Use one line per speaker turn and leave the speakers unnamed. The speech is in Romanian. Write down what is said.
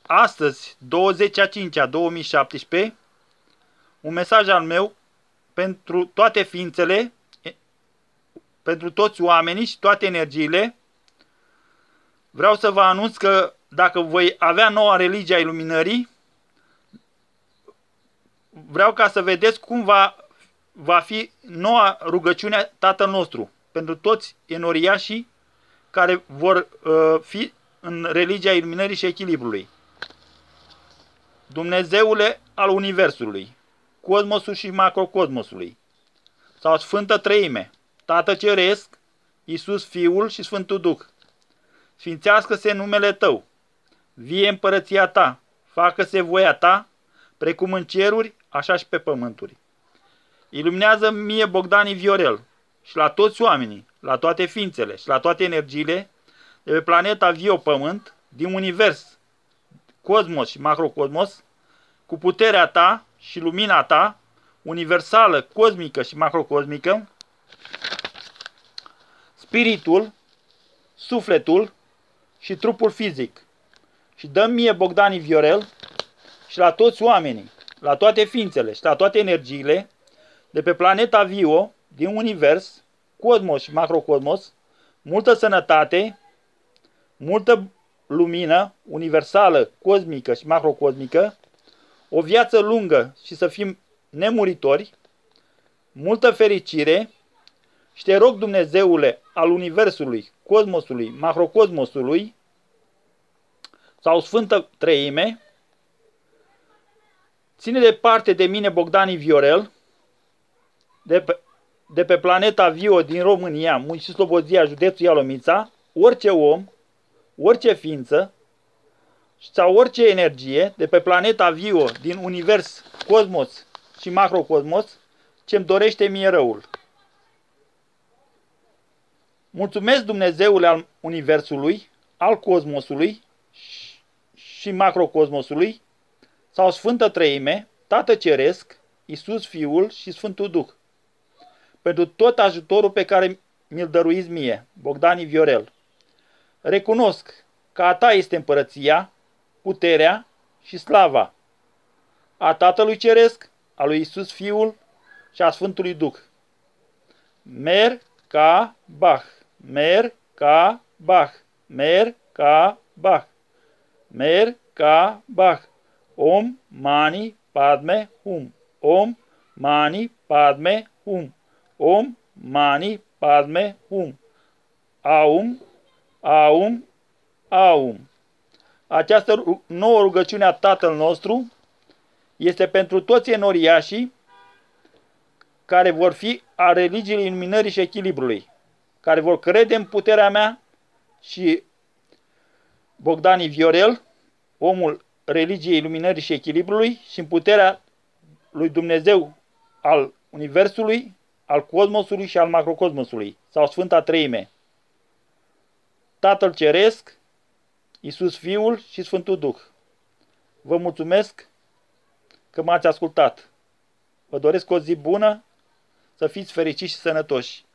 Astăzi, 20/5/2017, un mesaj al meu pentru toate ființele, pentru toți oamenii și toate energiile. Vreau să vă anunț că dacă voi avea noua religie a iluminării, vreau ca să vedeți cum va fi noua rugăciune Tatăl nostru pentru toți enoriașii care vor fi în religia iluminării și echilibrului. Dumnezeule al Universului, cosmosul și macrocosmosului, sau Sfântă Treime, Tată Ceresc, Iisus Fiul și Sfântul Duh, sfințească-se numele Tău, vie împărăția Ta, facă-se voia Ta, precum în ceruri, așa și pe pământuri. Iluminează mie Bogdani Viorel și la toți oamenii, la toate ființele și la toate energiile de pe planeta Vio Pământ, din univers, cosmos și macrocosmos, cu puterea Ta și lumina Ta, universală, cosmică și macrocosmică, spiritul, sufletul și trupul fizic. Și dă-mi mie Bogdani Viorel și la toți oamenii, la toate ființele și la toate energiile de pe planeta Vio, din univers, cosmos și macrocosmos, multă sănătate, multă lumină universală, cosmică și macrocosmică, o viață lungă și să fim nemuritori, multă fericire și te rog, Dumnezeule al Universului, cosmosului, macrocosmosului sau Sfântă Treime, ține departe de mine Bogdani Viorel, de pe planeta Vio din România, municipiul Slobozia, județul Ialomița, orice om, orice ființă sau orice energie de pe planeta Vio din univers, cosmos și macrocosmos ce-mi dorește mie răul. Mulțumesc, Dumnezeule al Universului, al cosmosului și macrocosmosului, sau Sfântă Treime, Tată Ceresc, Iisus Fiul și Sfântul Duh, pentru tot ajutorul pe care mi-l dăruiți mie, Bogdani Viorel. Recunosc că a Ta este împărăția, puterea și slava a Tatălui Ceresc, a lui Iisus Fiul și a Sfântului Duh. Mer-ca-bach, mer-ca-bach, mer-ca-bach, mer-ca-bach. Om Mani Padme Hum, Om Mani Padme Hum, Om Mani Padme Hum. Aum, Aum, Aum. Această nouă rugăciune a Tatăl nostru este pentru toți enoriașii care vor fi a religiei iluminării și echilibrului, care vor crede în puterea mea și Bogdani Viorel, omul religiei iluminării și echilibrului, și în puterea lui Dumnezeu al Universului, al cosmosului și al macrocosmosului, sau Sfânta Treime, Tatăl Ceresc, Iisus Fiul și Sfântul Duh. Vă mulțumesc că m-ați ascultat. Vă doresc o zi bună, să fiți fericiți și sănătoși.